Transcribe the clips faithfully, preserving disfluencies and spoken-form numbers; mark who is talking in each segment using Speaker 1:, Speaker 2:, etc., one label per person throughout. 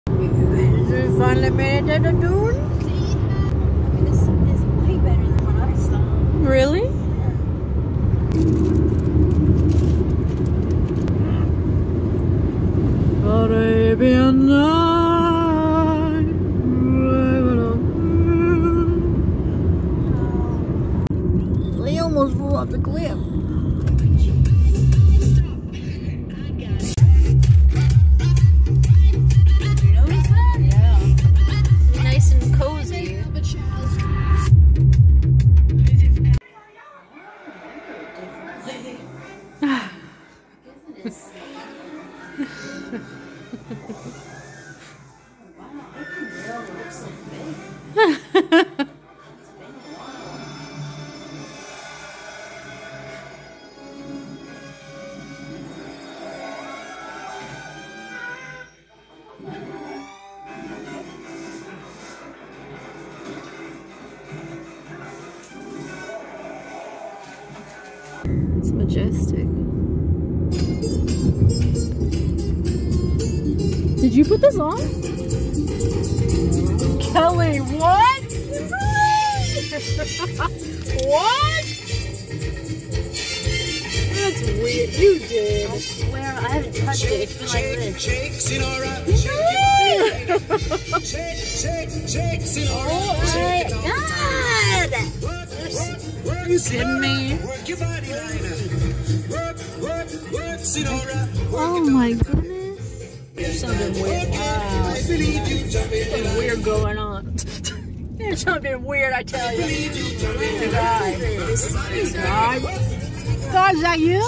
Speaker 1: We finally made it to the dune.
Speaker 2: See? I mean, this is way better than what I saw.
Speaker 1: Really? Arabian Night. We almost flew off the cliff. It's majestic. Did you put this on? Kelly, what? What? That's weird. You did.
Speaker 2: I swear I haven't touched it. It's been like this. Oh my god!
Speaker 1: You kidding me? Oh my goodness. There's something weird. Wow. Something weird going on. There's something weird, I tell you. God. God. God, is that you?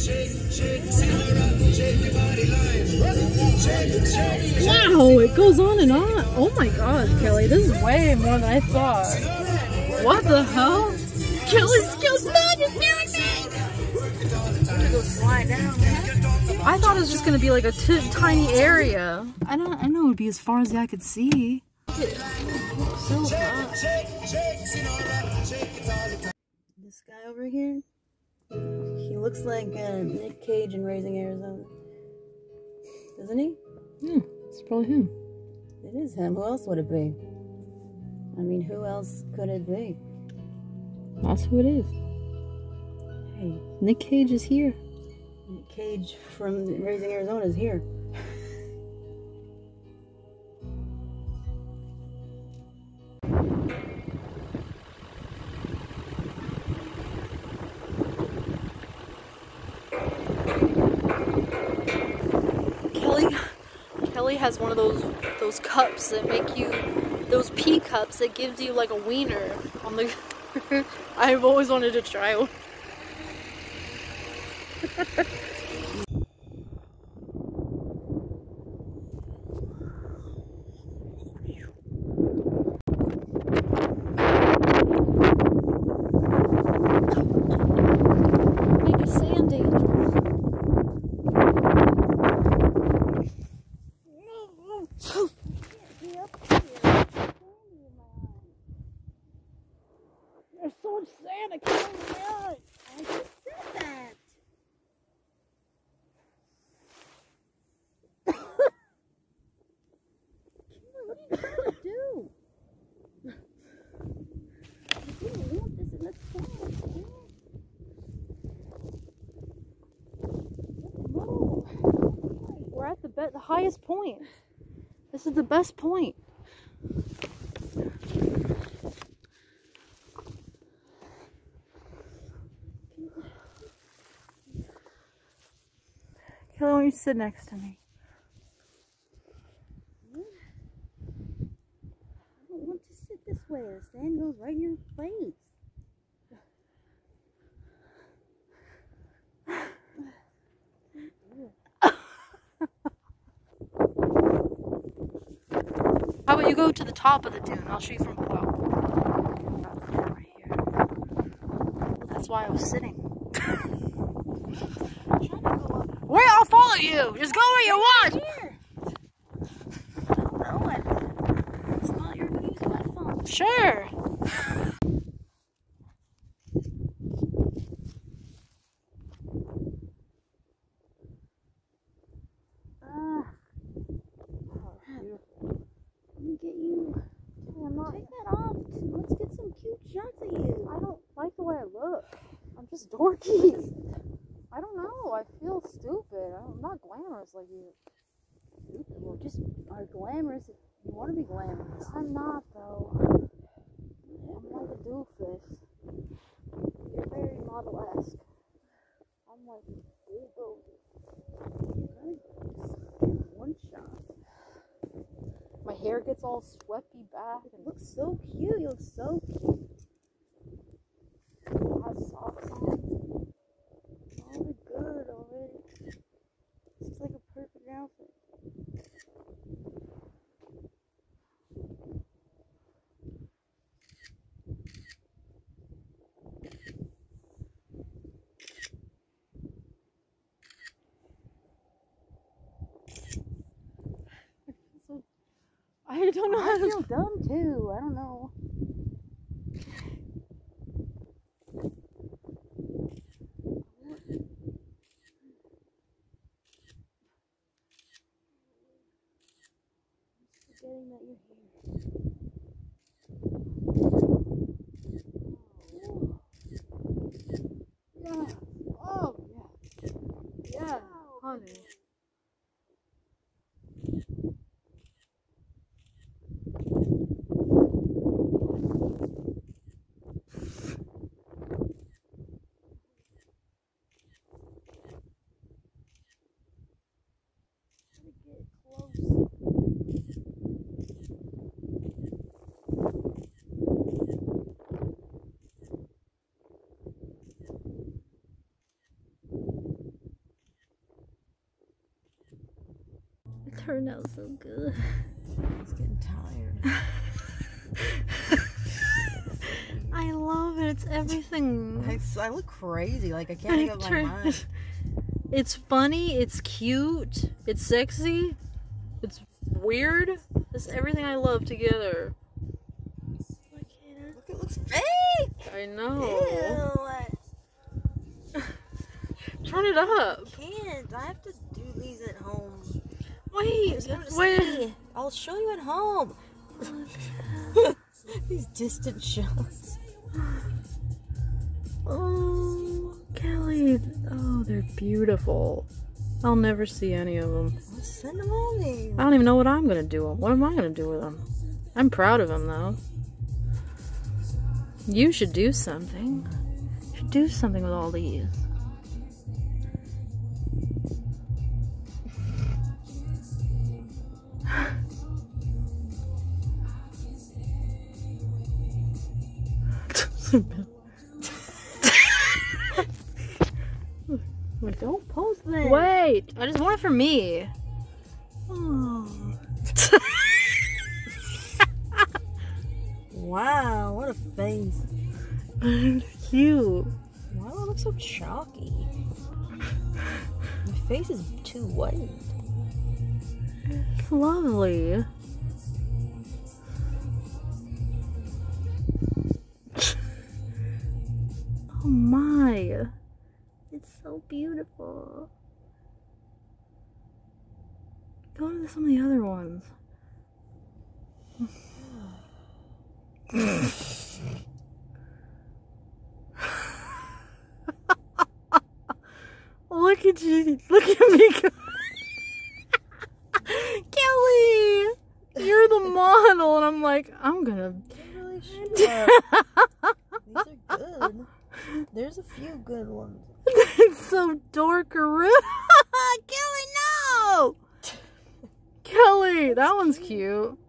Speaker 1: Wow, it goes on and on. Oh my god, Kelly, this is way more than I thought. What the hell? Kelly's still stuck, you're scaring me! I'm gonna go slide down. I thought it was just gonna be like a t tiny area. I don't I know it would be as far as the eye could see. So hot. This guy over here, he looks like uh, Nick Cage in Raising Arizona. Doesn't he? Yeah, it's probably him. It is him. Who else would it be? I mean, who else could it be? That's who it is. Hey, Nick Cage is here. Nick Cage from Raising Arizona is here. Kelly, Kelly has one of those those cups that make you, those pee cups that gives you like a wiener on the. I've always wanted to try one. Make it sand dangerous. There's so much sand, I can't even see it. I just said that. What are you trying to do? I didn't want this in the sand. We're at the, be the highest point. This is the best point. Kelly, why don't you sit next to me? I don't want to sit this way. The sand goes right in your face. How about you go to the top of the dune? I'll show you from below. Right here. That's why I was sitting. Wait, I'll follow you. Just go where you want. Here. I don't know it. It's not your good use of my phone. Sure. Ah. Oh, beautiful.
Speaker 3: dorky. I don't know. I feel stupid. I'm not glamorous like you.
Speaker 1: Stupid. Well, just are glamorous if you want to be glamorous.
Speaker 3: I'm not though. I'm like a doofus. You're very model-esque. I'm like bulldozer.
Speaker 1: One shot.
Speaker 3: My hair gets all swept back and
Speaker 1: It looks so cute. You look so cute.
Speaker 3: has socks on.
Speaker 1: Oh, they're good already. It's like a perfect outfit.
Speaker 3: I don't know
Speaker 1: I
Speaker 3: how to
Speaker 1: feel dumb too. I don't know. Forgetting that you're here.
Speaker 3: Yeah. Oh, yeah. Yeah, honey.
Speaker 1: Get close.
Speaker 2: It turned out so good.
Speaker 1: It's getting tired.
Speaker 2: I love it. It's everything.
Speaker 1: I, I look crazy. Like I can't make up my
Speaker 2: Turn-
Speaker 1: mind.
Speaker 2: It's funny. It's cute. It's sexy. It's weird. It's everything I love together.
Speaker 1: Look, it looks fake.
Speaker 2: I know.
Speaker 1: Ew.
Speaker 2: Turn it up.
Speaker 1: I can't. I have to do these at home.
Speaker 2: Wait.
Speaker 1: Just have to
Speaker 2: Wait.
Speaker 1: see. I'll show you at home. These distant shots.
Speaker 2: Oh, Kelly. Oh, they're beautiful. I'll never see any of them.
Speaker 1: I'll send them all to you.
Speaker 2: I don't even know what I'm gonna do. What am I gonna do with them? I'm proud of them, though. You should do something. You should do something with all these.
Speaker 1: Wait, don't post that.
Speaker 2: Wait, I just want it for me.
Speaker 1: Oh. Wow, what a face.
Speaker 2: Cute.
Speaker 1: Why do I look so chalky? My face is too white.
Speaker 2: It's lovely. Oh my. It's so beautiful. Go to some of the other ones. Look at you. Look at me. Kelly, you're the model. And I'm like, I'm gonna.
Speaker 1: I'm really sure. These are good. There's a few good ones.
Speaker 2: It's so dorkaroo. Kelly, no! Kelly, that one's cute.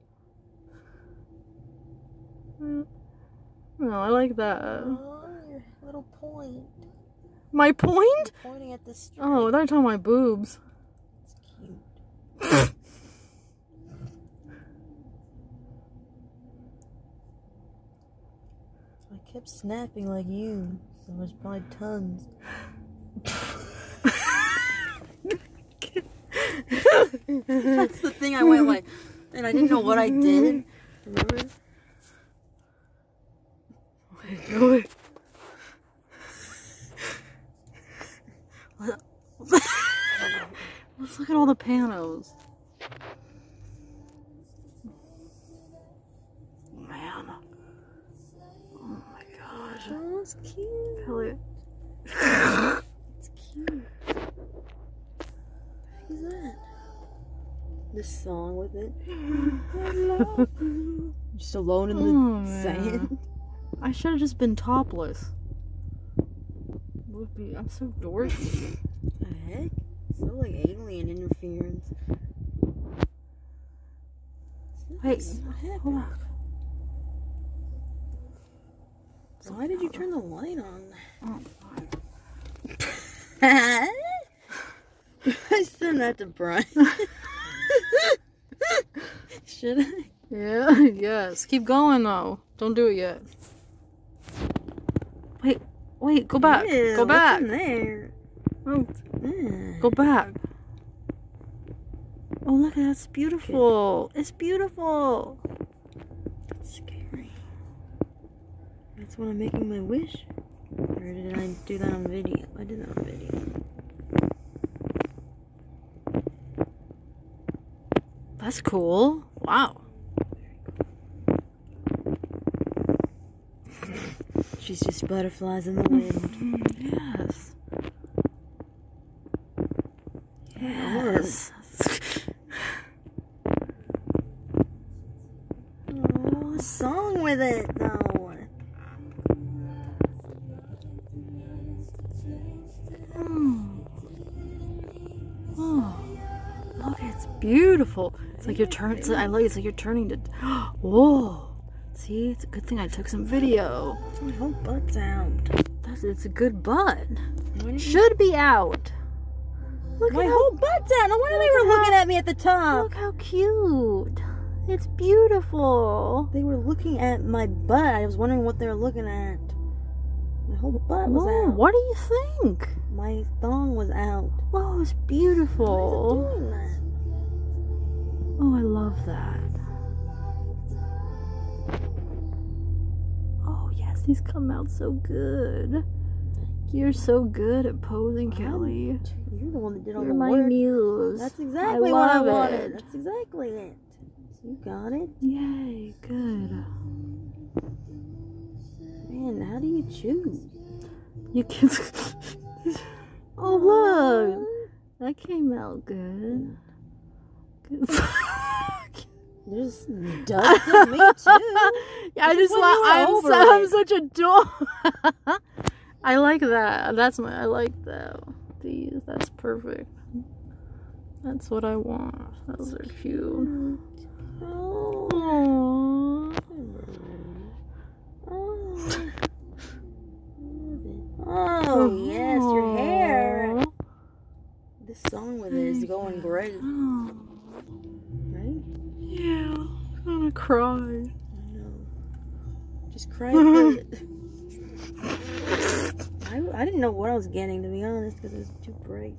Speaker 2: No, I like that.
Speaker 1: Oh, your little point.
Speaker 2: My point?
Speaker 1: You're pointing at the street.
Speaker 2: Oh, they're talking my boobs.
Speaker 1: It's cute. So I kept snapping like you. So there's probably tons. That's the thing. I went like, and I didn't know what I did. Remember?
Speaker 2: Wait, let's look at all the panos. Man. Oh my gosh.
Speaker 1: That was cute.
Speaker 2: Kelly.
Speaker 1: this song with it. I love you. Just alone in the
Speaker 2: Oh,
Speaker 1: sand.
Speaker 2: I should have just been topless. Would be. I'm so dorky.
Speaker 1: The heck? So like alien interference.
Speaker 2: Wait,
Speaker 1: What happened?
Speaker 2: hold on.
Speaker 1: Why did you turn the light on?
Speaker 2: Oh,
Speaker 1: I sent that to Brian. Should I?
Speaker 2: yeah, yes. Keep going though. Don't do it yet. Wait, wait, go back.
Speaker 1: Ew,
Speaker 2: go back.
Speaker 1: What's in there?
Speaker 2: Oh,
Speaker 1: Mm.
Speaker 2: go back. Oh, look, that's beautiful. It's beautiful.
Speaker 1: That's scary. That's when I'm making my wish. Or did I do that on video? I did that on video.
Speaker 2: That's cool. Wow.
Speaker 1: She's just butterflies in the wind.
Speaker 2: Yes.
Speaker 1: Yes. Oh, a song with it though.
Speaker 2: Mm. Oh, look, it's beautiful. It's like you're turning. I like. It's like you're turning to. Whoa. See, it's a good thing I took some video.
Speaker 1: My whole butt's out.
Speaker 2: That's. It's a good butt.
Speaker 1: What do you-
Speaker 2: Should be out. Look
Speaker 1: My
Speaker 2: at
Speaker 1: whole butt's out. No wonder they
Speaker 2: look
Speaker 1: were
Speaker 2: at
Speaker 1: looking
Speaker 2: how-
Speaker 1: at me at the top.
Speaker 2: Look how cute. It's beautiful.
Speaker 1: They were looking at my butt. I was wondering what they were looking at. My whole butt was
Speaker 2: Whoa,
Speaker 1: out.
Speaker 2: what do you think?
Speaker 1: My thong was out.
Speaker 2: Oh, it's
Speaker 1: Why
Speaker 2: beautiful.
Speaker 1: is it doing that?
Speaker 2: Oh, I love that. Oh, yes, these come out so good. You're so good at posing, Kelly.
Speaker 1: You're the one that did all
Speaker 2: You're
Speaker 1: the
Speaker 2: my
Speaker 1: work.
Speaker 2: muse.
Speaker 1: That's exactly what I
Speaker 2: love
Speaker 1: wanted.
Speaker 2: it.
Speaker 1: That's exactly it. You got it.
Speaker 2: Yay, good.
Speaker 1: Man, how do you choose?
Speaker 2: You can. Oh, look. That came out good. Good.
Speaker 1: There's dust of me too.
Speaker 2: Yeah, I
Speaker 1: This is
Speaker 2: just
Speaker 1: when
Speaker 2: like
Speaker 1: you were
Speaker 2: I'm,
Speaker 1: over
Speaker 2: so, I'm
Speaker 1: it.
Speaker 2: such a dork. I like that. That's my. I like that. These. That's perfect. That's what I want. Those are cute.
Speaker 1: Oh.
Speaker 2: Aww.
Speaker 1: Oh. Oh, yes, your hair. This song with it is going great,
Speaker 2: Oh,
Speaker 1: right?
Speaker 2: yeah. I'm gonna cry.
Speaker 1: I know. Just cry because I, I didn't know what I was getting, to be honest, because it was too bright.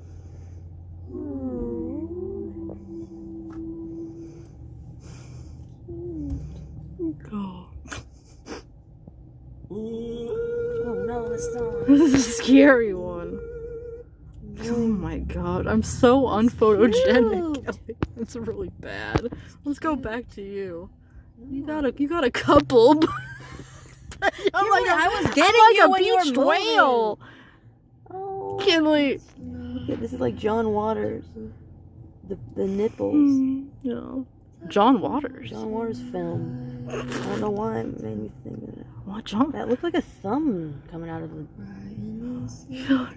Speaker 2: God.
Speaker 1: Oh no, the song.
Speaker 2: This is a scary one. Oh my god, I'm so unphotogenic.
Speaker 1: cute.
Speaker 2: Kelly. It's really bad. Let's go back to you. You got a you got a couple. I'm
Speaker 1: You're
Speaker 2: like
Speaker 1: right,
Speaker 2: a,
Speaker 1: I was getting
Speaker 2: I'm like
Speaker 1: you
Speaker 2: a
Speaker 1: when you were
Speaker 2: beached
Speaker 1: moving.
Speaker 2: whale.
Speaker 1: Oh.
Speaker 2: Kinley.
Speaker 1: Look at- this is like John Waters. The the nipples.
Speaker 2: Mm, no. John Waters.
Speaker 1: John Waters film. I don't know why it made me think of that.
Speaker 2: What John?
Speaker 1: That looked like a thumb coming out of the. Oh,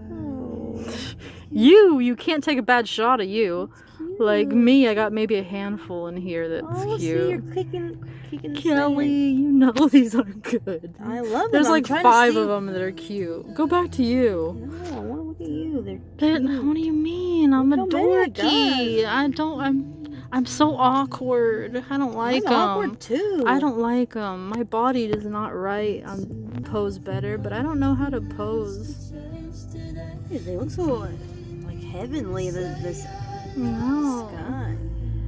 Speaker 2: You you can't take a bad shot of you.
Speaker 1: cute.
Speaker 2: Like me, I got maybe a handful in here that's
Speaker 1: Oh, see,
Speaker 2: cute.
Speaker 1: you're kicking, kicking the
Speaker 2: Kelly,
Speaker 1: sand.
Speaker 2: you know these are good.
Speaker 1: I love them.
Speaker 2: There's
Speaker 1: I'm
Speaker 2: like
Speaker 1: trying to
Speaker 2: five
Speaker 1: see-
Speaker 2: of them that are cute. Go back to you.
Speaker 1: No, I want to look at you. They're
Speaker 2: That-
Speaker 1: cute.
Speaker 2: what do you mean? I'm a
Speaker 1: Look how many I
Speaker 2: dorky.
Speaker 1: got.
Speaker 2: I don't. I'm. I'm so awkward. I don't like
Speaker 1: I'm
Speaker 2: them.
Speaker 1: awkward too.
Speaker 2: I don't like them. My body is not right. I'm pose better, but I don't know how to pose.
Speaker 1: They look so like heavenly. The, this
Speaker 2: No.
Speaker 1: sky.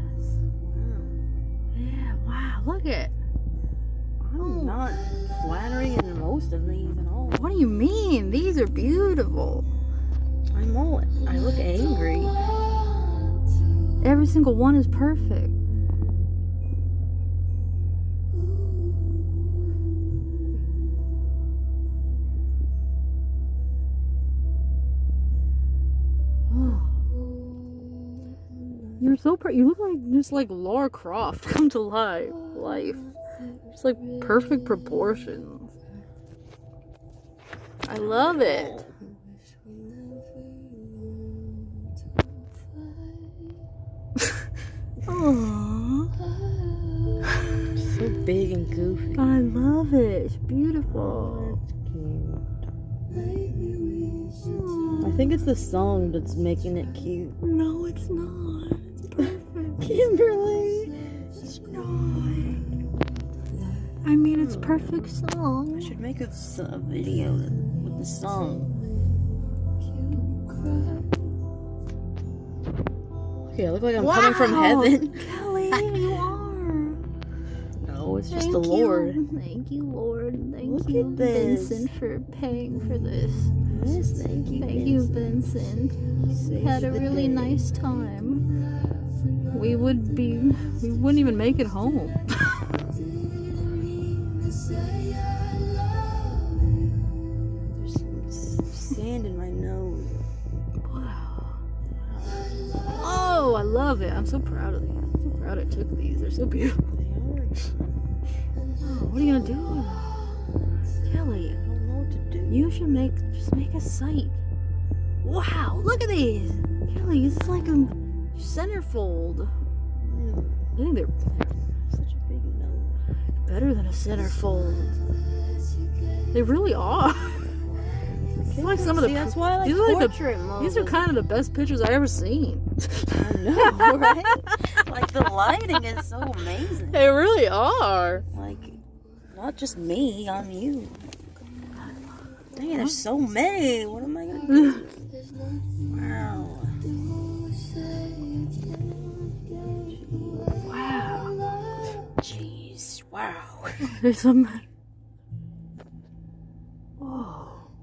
Speaker 2: Yeah. Wow. Look at.
Speaker 1: Wow. I'm not flattering in most of these at all.
Speaker 2: What do you mean? These are beautiful.
Speaker 1: I'm all. I look angry.
Speaker 2: Every single one is perfect. You're You're so pretty. You look like just like Lara Croft come to life. Life. It's like perfect proportions. I love it. Aww.
Speaker 1: So big and goofy.
Speaker 2: I love it. It's beautiful.
Speaker 1: That's cute. I think it's the song that's making it cute.
Speaker 2: No, it's not. It's perfect.
Speaker 1: Kimberly!
Speaker 2: It's not. I mean, it's perfect song.
Speaker 1: I should make a, a video with the song. Okay, I look like I'm
Speaker 2: Wow.
Speaker 1: coming from heaven.
Speaker 2: Kelly, you are.
Speaker 1: No, it's just
Speaker 2: Thank
Speaker 1: the Lord.
Speaker 2: You. Thank you, Lord. Thank
Speaker 1: Look
Speaker 2: you,
Speaker 1: at this.
Speaker 2: Vincent, for paying for this.
Speaker 1: Yes, thank you.
Speaker 2: Thank you, Vincent. We
Speaker 1: Saved
Speaker 2: had a
Speaker 1: the
Speaker 2: really
Speaker 1: day.
Speaker 2: nice time. We would be, we wouldn't even make it home.
Speaker 1: There's some s- sand in my nose.
Speaker 2: Wow. Oh, I love it. I'm so proud of these. I'm so proud I took these. They're so beautiful.
Speaker 1: They are.
Speaker 2: Oh, what are you gonna do? Kelly,
Speaker 1: I don't know what to do.
Speaker 2: you should make, just make a site. Wow, look at these. Kelly, this is like a centerfold.
Speaker 1: Mm,
Speaker 2: I think they're
Speaker 1: such a big nose.
Speaker 2: better than a centerfold. They really are. These are like some of the
Speaker 1: See, that's why I like
Speaker 2: these are like the-
Speaker 1: portrait mode.
Speaker 2: These are kind of the best pictures I've ever seen.
Speaker 1: I know, right? Like the lighting is so amazing.
Speaker 2: They really are.
Speaker 1: Like, not just me, I'm you. Dang, there's so many. What am I gonna do? Wow.
Speaker 2: Wow.
Speaker 1: Jeez. Wow.
Speaker 2: There's some. Whoa.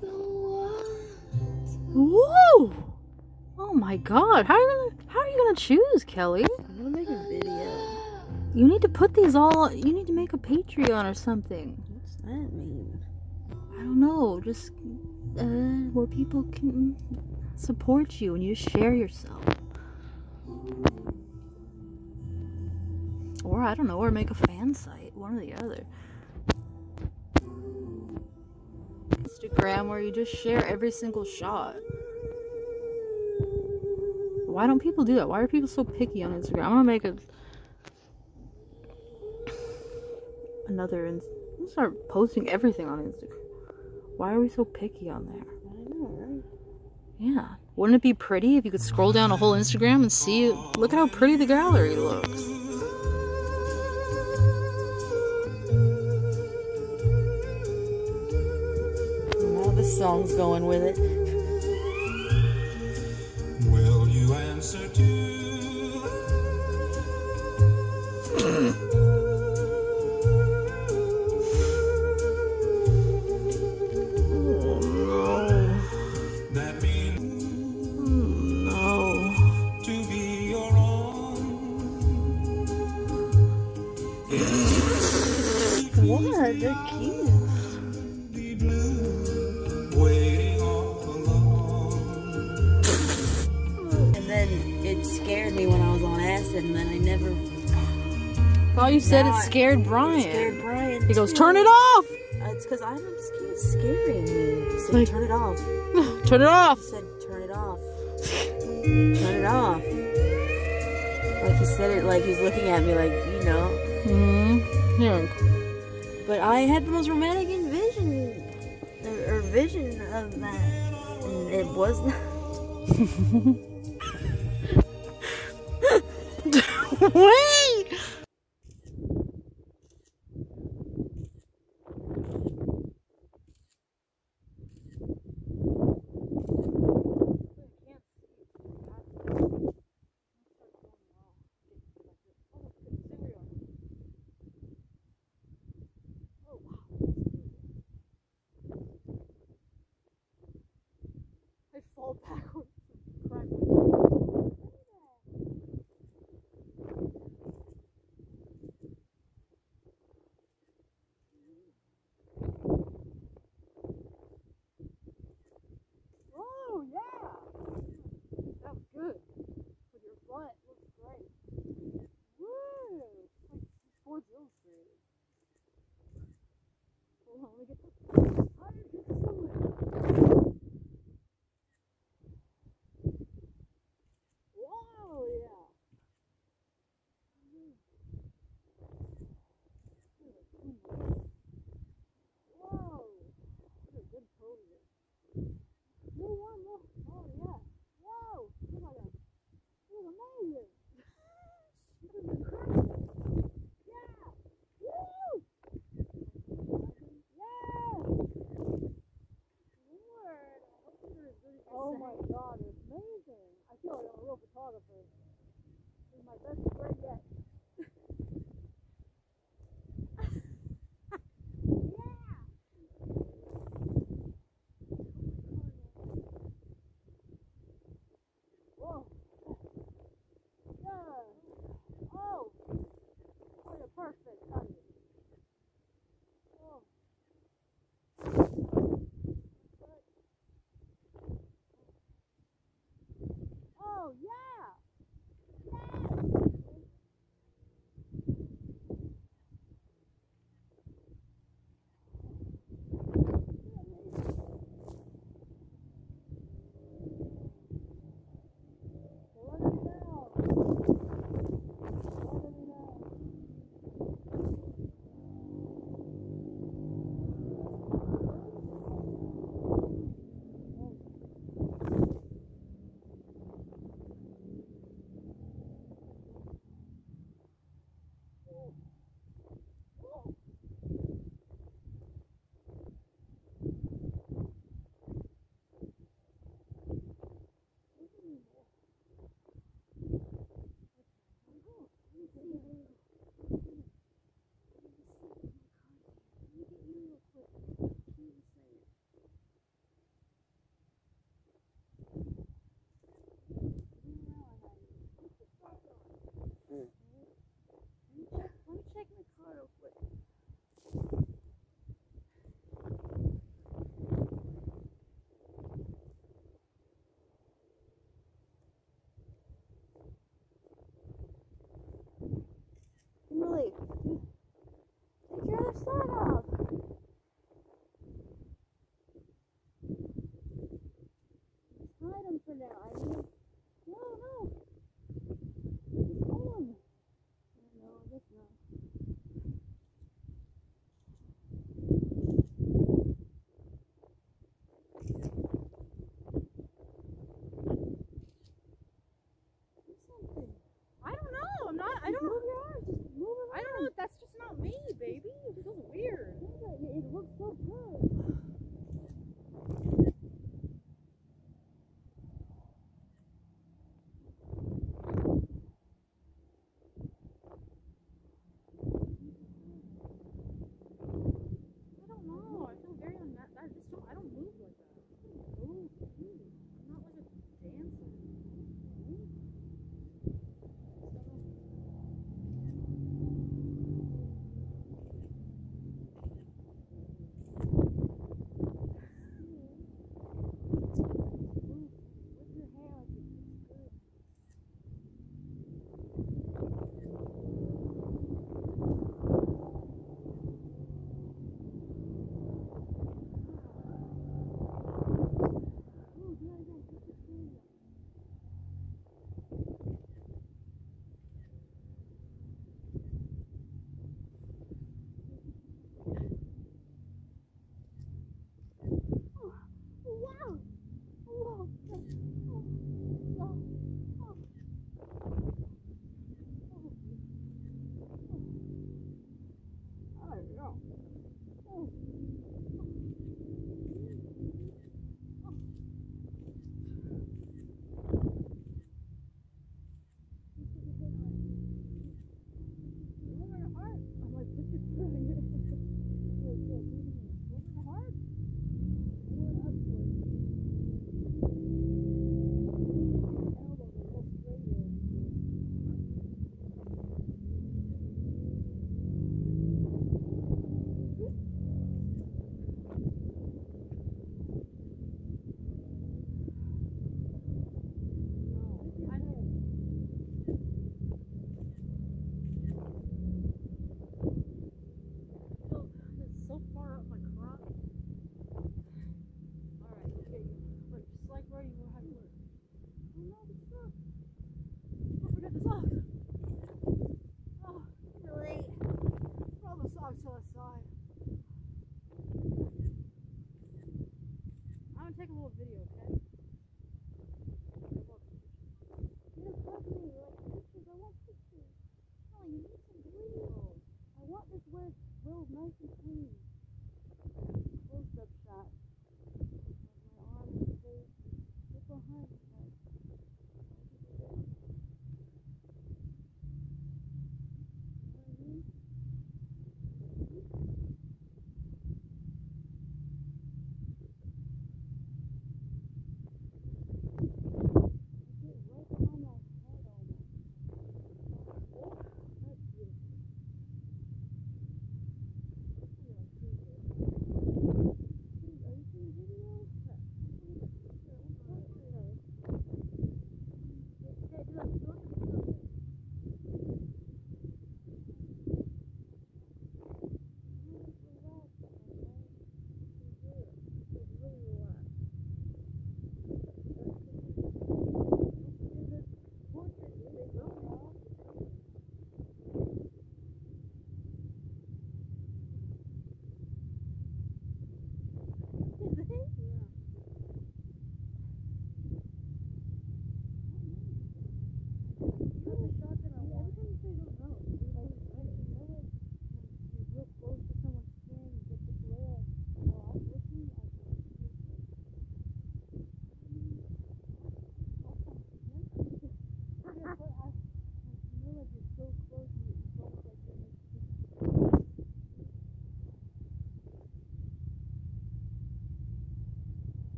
Speaker 2: Whoa. Oh my God. How are you gonna? How are you gonna choose, Kelly?
Speaker 1: I'm gonna make a video.
Speaker 2: You need to put these all. You need to make a Patreon or something.
Speaker 1: What's that mean?
Speaker 2: I don't know. Just uh, where people can support you and you just share yourself. Or I don't know, or make a fan site, one or the other. Instagram where you just share every single shot. Why don't people do that? Why are people so picky on Instagram? I'm gonna make a another and start posting everything on Instagram. Why are we so picky on there?
Speaker 1: I know, right?
Speaker 2: Yeah. Wouldn't it be pretty if you could scroll down a whole Instagram and see, look at how pretty the gallery looks.
Speaker 1: Now the song's going with it.
Speaker 4: Will you answer to
Speaker 2: Oh no.
Speaker 4: that mean
Speaker 2: No.
Speaker 4: to be your own?
Speaker 1: What? They're cute.
Speaker 4: Be blue, waiting all alone.
Speaker 1: And then it scared me when I was on acid, and then I never.
Speaker 2: Thought you said
Speaker 1: Now
Speaker 2: it
Speaker 1: I-
Speaker 2: scared
Speaker 1: It
Speaker 2: Brian.
Speaker 1: scared Brian.
Speaker 2: He goes,
Speaker 1: too.
Speaker 2: turn it off!
Speaker 1: Uh, it's because I'm scared. It's scaring me. He said,
Speaker 2: Like-
Speaker 1: turn it off.
Speaker 2: Turn it off!
Speaker 1: He said, turn it off. Turn it off. Like he said it like he was looking at me like, you know.
Speaker 2: Hmm. Here.
Speaker 1: But I had the most romantic envision, or, or vision of that. And it was not.
Speaker 2: Wait! I fall backwards.
Speaker 3: Take your other side off. Hide him for now. I mean, no, no. Just hold him. No, I guess not. Do something.
Speaker 2: I don't know. I'm not. I don't
Speaker 3: Move
Speaker 2: know.
Speaker 3: your arms. Just move around.
Speaker 2: I don't know. That's just not me, baby. It feels weird.
Speaker 3: Yeah, but it it looks so good.
Speaker 2: I don't know. I feel very unnatural. I just don't. I don't move like that. I don't move. I'm not like a dancer.
Speaker 3: With your hair, like it looks good. Ooh, do that again. Put your sleeves up. Oh, wow. Whoa. Oh, oh, oh. I don't know. Oh. Over the heart. I'm like, put your foot in your Wait, yeah, do it again. Over the heart. Or upward. Your elbows a little straighter.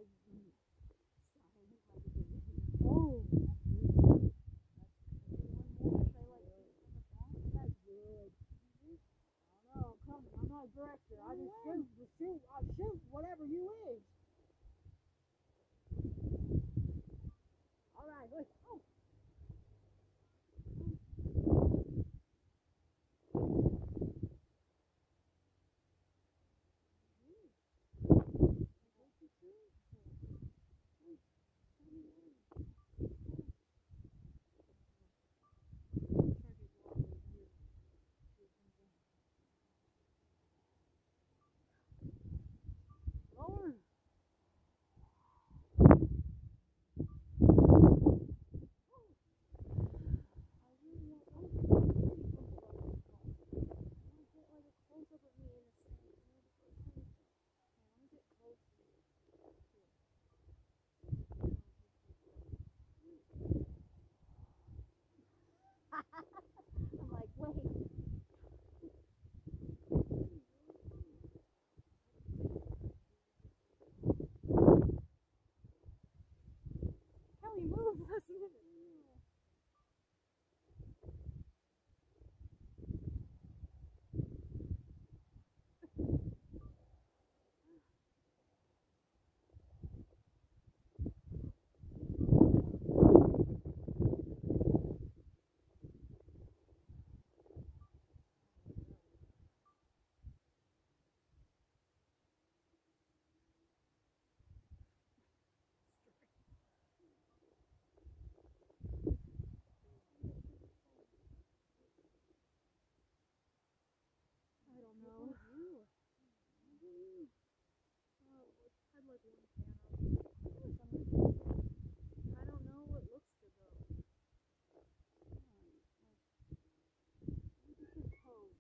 Speaker 3: Oh, that's good. That's good. I don't know, I'm coming. I'm not a director. I just shoot, just shoot, I shoot whatever you is. All right, let's go. Lower. I'm like, wait. Kelly, move. Let's move. I don't know. I'd like one can of. I don't know what looks good though. This is hose.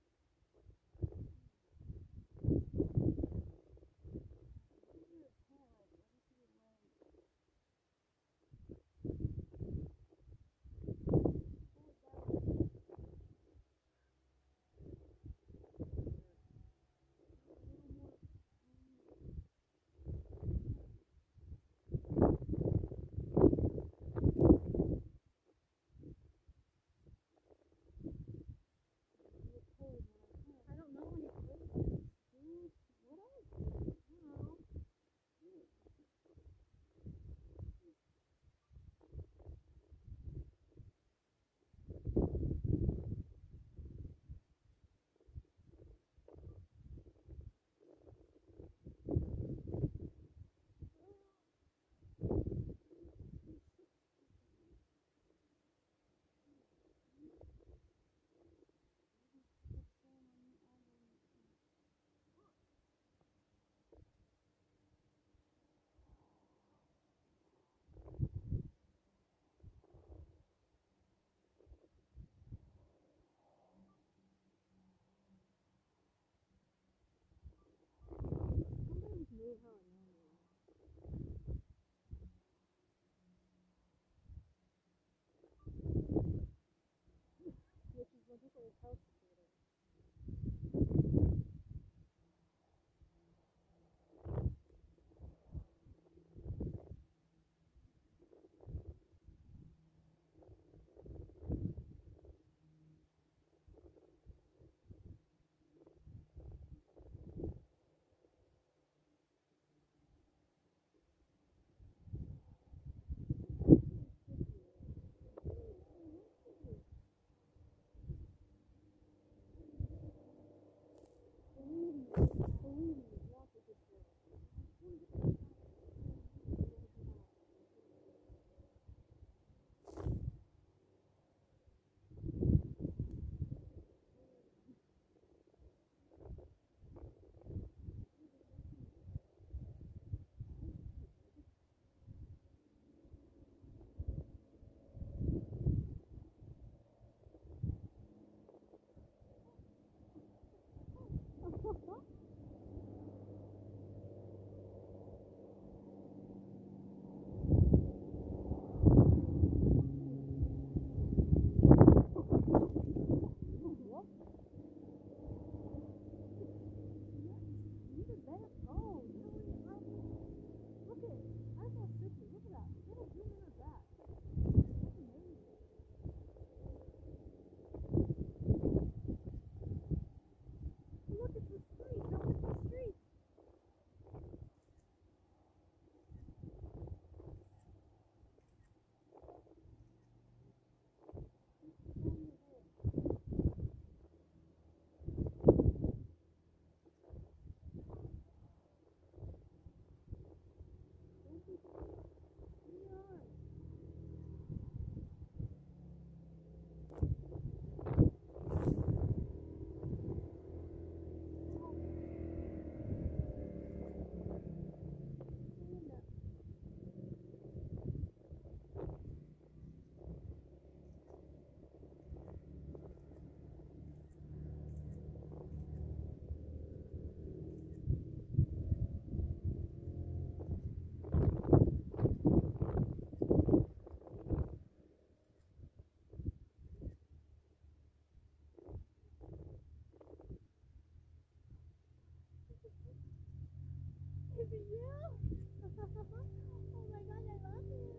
Speaker 3: baby, you. Oh my god, I love you.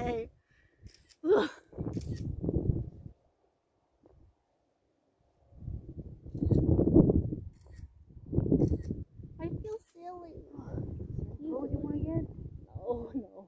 Speaker 2: day. Ugh. I feel silly.
Speaker 1: Oh, you want to get?
Speaker 2: Oh no.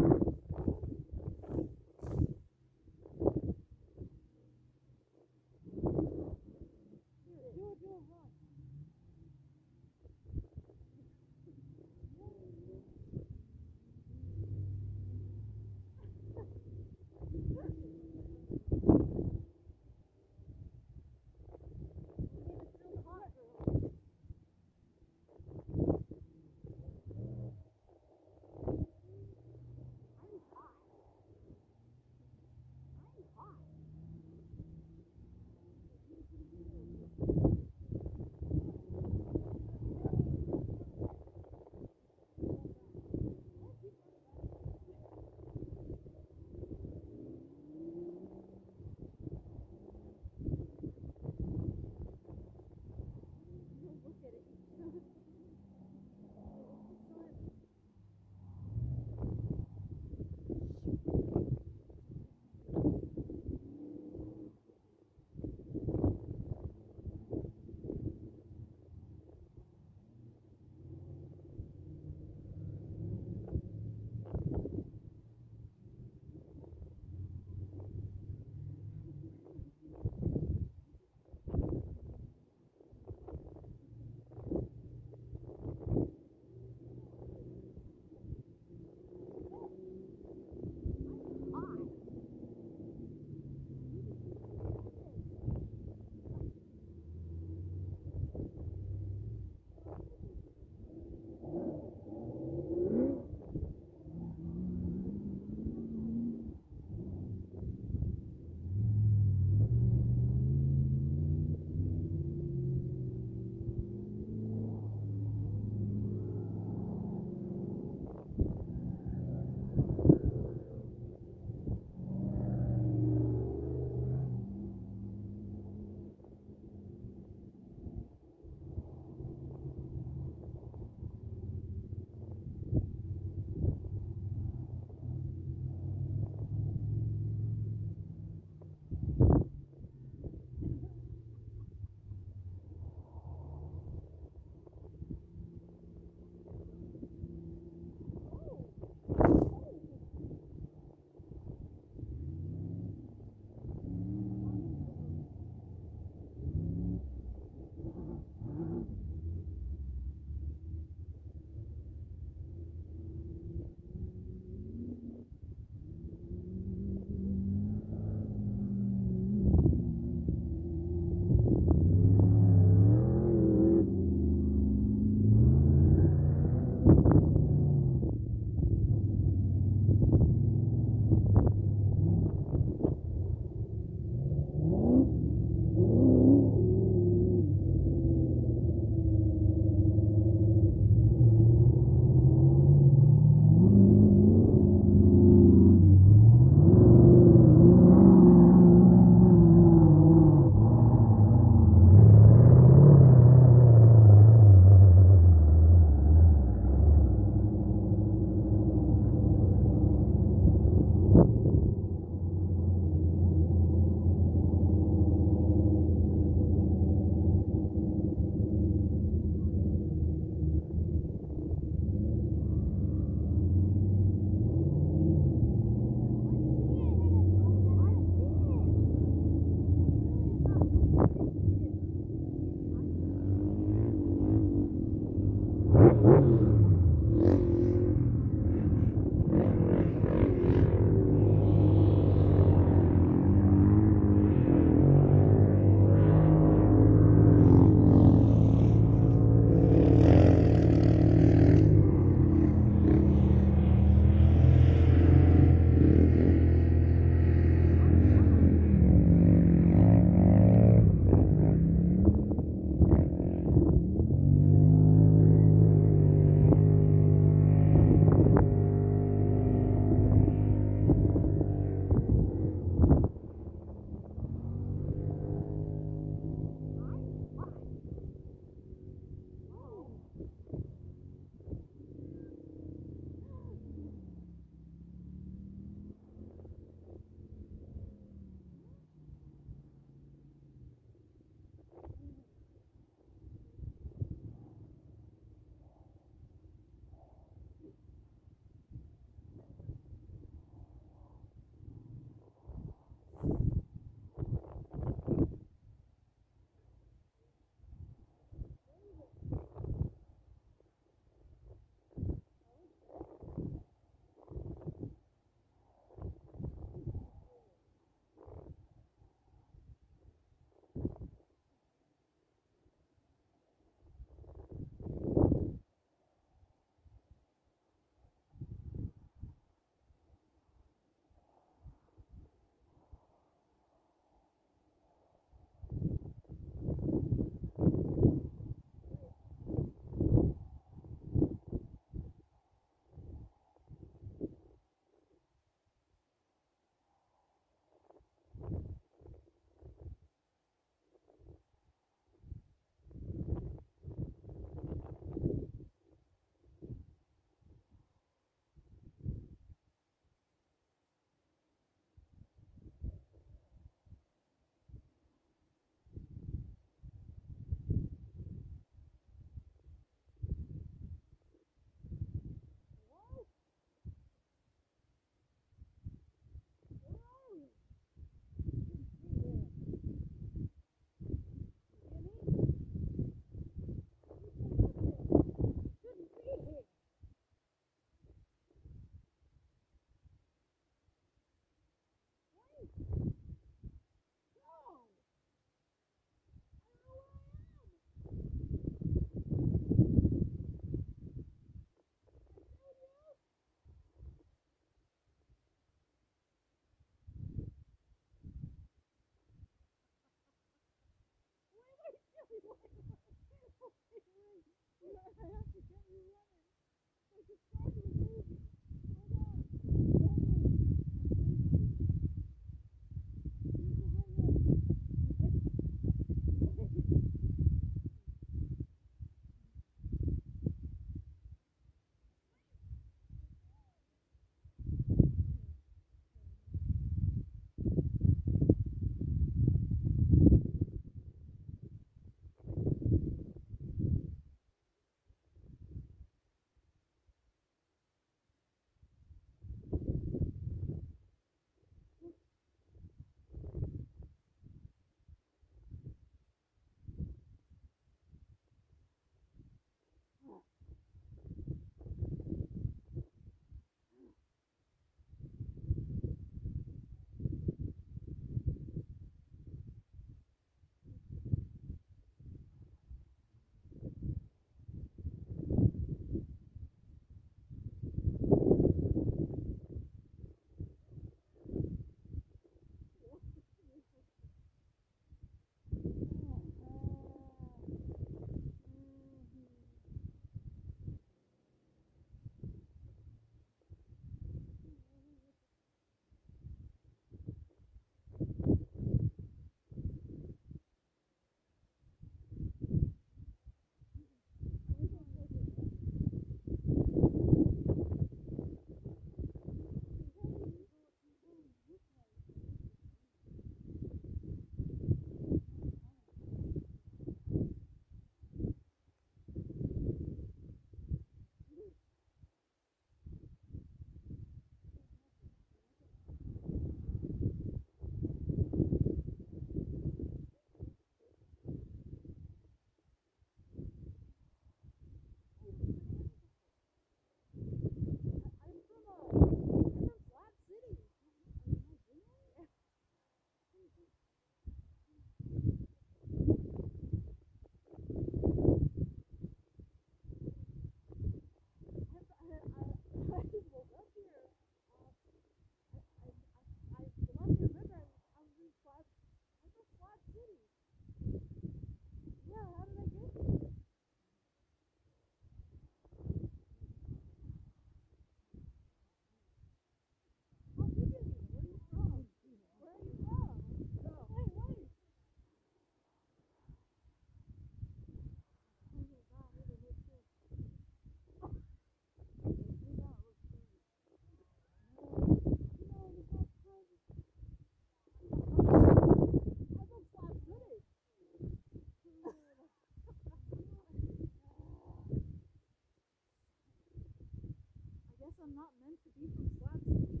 Speaker 3: I'm not meant to be from Slab City.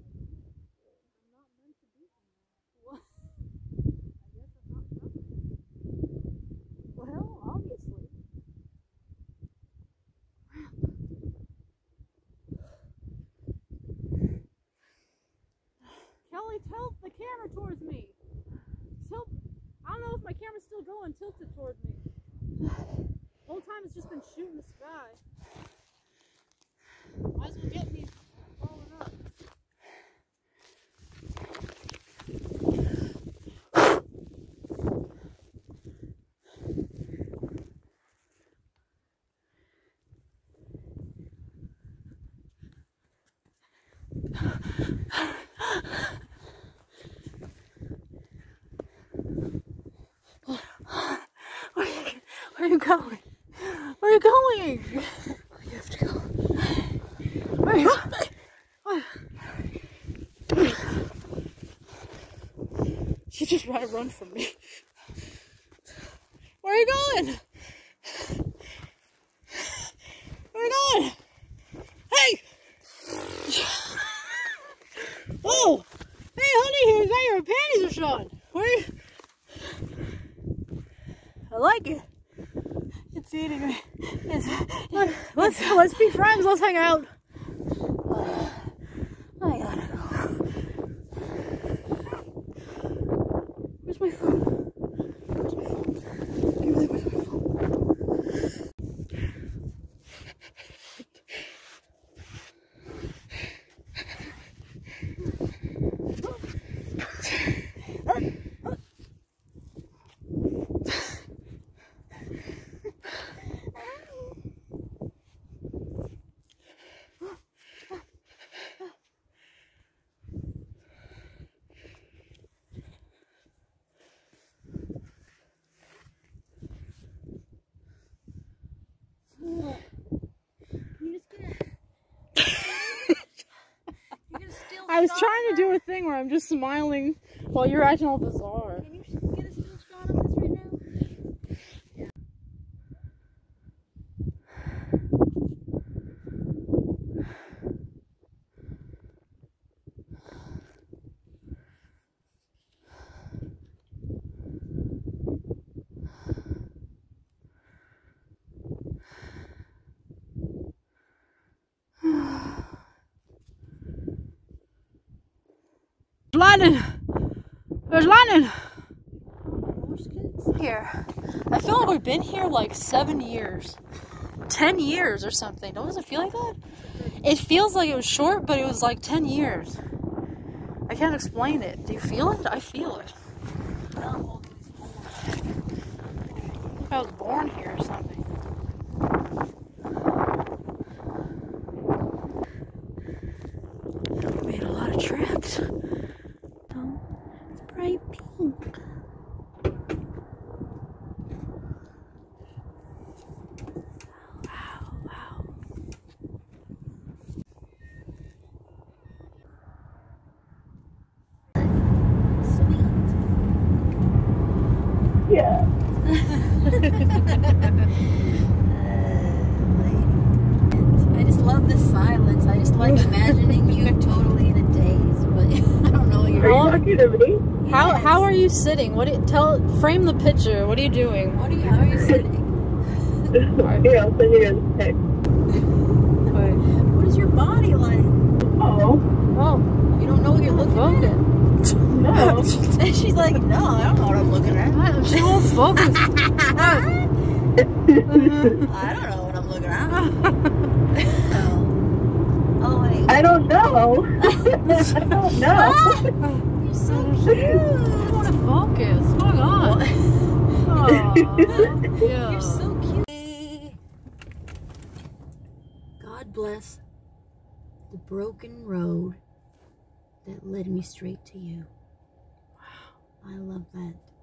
Speaker 3: I'm not meant to be from there. What? I guess I'm not from there. Well, obviously. Kelly, tilt the camera towards me. Tilt. I don't know if my camera's still going tilted towards me. The whole time it's just been shooting the sky. Might as well get me falling up.
Speaker 2: Where are you, where are you going? Where are you going? You have to go. Where are you going? She just tried to run from me. Where are you going? Where are you going? Hey! Oh! Hey, honey, you got your panties are showing. Where are you? I like it. You can see it anyway. Yes. Let's let's be friends. Let's hang out. Uh, I gotta go. I was trying to do a thing where I'm just smiling while you're acting all bizarre.
Speaker 1: Can you get a still shot of this right now?
Speaker 2: Lightning! There's lightning! Here. I feel like we've been here like seven years. Ten years or something. Doesn't it feel like that? It feels like it was short, but it was like ten years. I can't explain it. Do you feel it? I feel it. I was born here or something. We made a lot of tracks. Oh, it's bright pink. Wow, wow.
Speaker 1: Yeah. I just love the silence. I just like imagining you totally in a daze, but I don't know what you're
Speaker 2: Are
Speaker 1: doing.
Speaker 2: you
Speaker 3: talking to me?
Speaker 2: How how are you sitting? What do you, tell frame the picture. What are you doing?
Speaker 1: What are you, how are you sitting?
Speaker 3: Here, I'll send you guys a text.
Speaker 2: Wait.
Speaker 1: What is your body like?
Speaker 3: Oh,
Speaker 2: Oh,
Speaker 1: You don't know what you're looking
Speaker 2: focus.
Speaker 3: no.
Speaker 1: at? And she's like, no, I don't know what I'm looking at.
Speaker 2: She won't focus.
Speaker 1: I don't know what I'm looking at. oh. oh, wait.
Speaker 3: I don't know. I don't know.
Speaker 1: You're so cute.
Speaker 2: I want to focus. What's going on? Aw, yeah.
Speaker 1: You're so cute. God bless the broken road that led me straight to you. Wow. I love that.